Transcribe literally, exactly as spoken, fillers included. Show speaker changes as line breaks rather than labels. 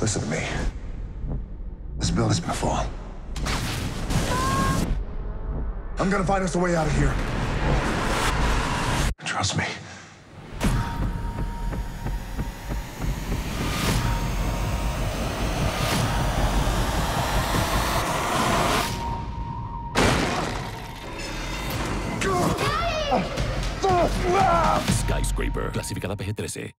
Listen to me. This building's gonna fall. I'm gonna find us a way out of here. Trust me.
Skyscraper, clasificada P G trece.